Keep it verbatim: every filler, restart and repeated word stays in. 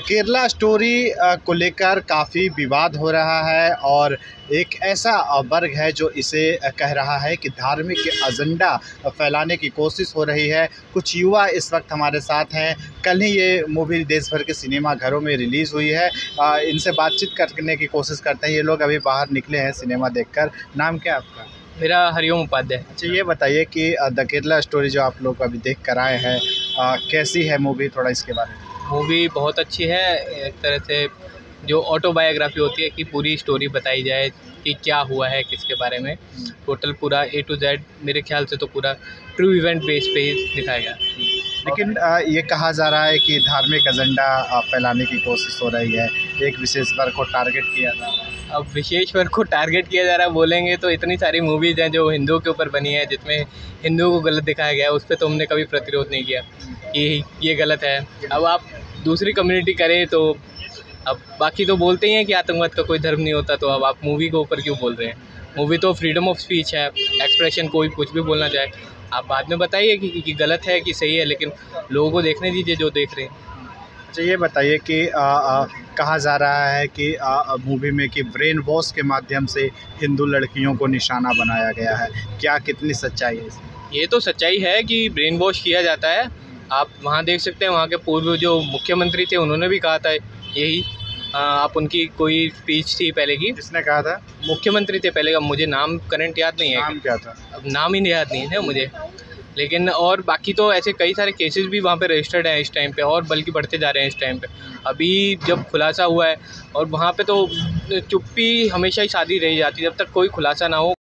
Kerala story को लेकर काफ़ी विवाद हो रहा है और एक ऐसा वर्ग है जो इसे कह रहा है कि धार्मिक एजेंडा फैलाने की कोशिश हो रही है। कुछ युवा इस वक्त हमारे साथ हैं। कल ही ये मूवी देश भर के सिनेमा घरों में रिलीज़ हुई है। इनसे बातचीत करने की कोशिश करते हैं। ये लोग अभी बाहर निकले हैं सिनेमा देखकर। नाम क्या है आपका? मेरा हरिओम उपाध्याय। अच्छा, ये बताइए कि द केरला स्टोरी जो आप लोग अभी देख कर आए हैं, कैसी है मूवी, थोड़ा इसके बारे में। मूवी बहुत अच्छी है। एक तरह से जो ऑटोबायोग्राफी होती है कि पूरी स्टोरी बताई जाए कि क्या हुआ है, किसके बारे में। टोटल पूरा ए टू जेड मेरे ख्याल से तो पूरा ट्रू इवेंट बेस पे ही दिखाया गया। लेकिन ये कहा जा रहा है कि धार्मिक एजेंडा फैलाने की कोशिश हो रही है, एक विशेष वर्ग को टारगेट किया जा रहा है। अब विशेष वर्ग को टारगेट किया जा रहा है बोलेंगे तो इतनी सारी मूवीज़ हैं जो हिंदुओं के ऊपर बनी है जिसमें हिंदुओं को गलत दिखाया गया है। उस पर तो हमने कभी प्रतिरोध नहीं किया कि ये गलत है। अब आप दूसरी कम्युनिटी करें तो अब बाकी तो बोलते ही हैं कि आतंकवाद का कोई धर्म नहीं होता, तो अब आप मूवी के ऊपर क्यों बोल रहे हैं। मूवी तो फ्रीडम ऑफ स्पीच है, एक्सप्रेशन, कोई कुछ भी बोलना चाहे। आप बाद में बताइए कि, कि गलत है कि सही है, लेकिन लोगों को देखने दीजिए जो देख रहे हैं। अच्छा, ये बताइए कि आ, आ, कहा जा रहा है कि आ, मूवी में कि ब्रेन वॉश के माध्यम से हिंदू लड़कियों को निशाना बनाया गया है। क्या कितनी सच्चाई है इसमें? ये तो सच्चाई है कि ब्रेन वॉश किया जाता है। आप वहाँ देख सकते हैं, वहाँ के पूर्व जो मुख्यमंत्री थे उन्होंने भी कहा था यही। आप उनकी कोई स्पीच थी पहले की। किसने कहा था? मुख्यमंत्री थे पहले का, मुझे नाम करंट याद नहीं है। नाम क्या था? अब नाम ही याद नहीं है मुझे। लेकिन और बाकी तो ऐसे कई सारे केसेस भी वहाँ पे रजिस्टर्ड हैं इस टाइम पे, और बल्कि बढ़ते जा रहे हैं इस टाइम पे। अभी जब खुलासा हुआ है, और वहाँ पे तो चुप्पी हमेशा ही साधी रही जाती है जब तक कोई खुलासा ना हो।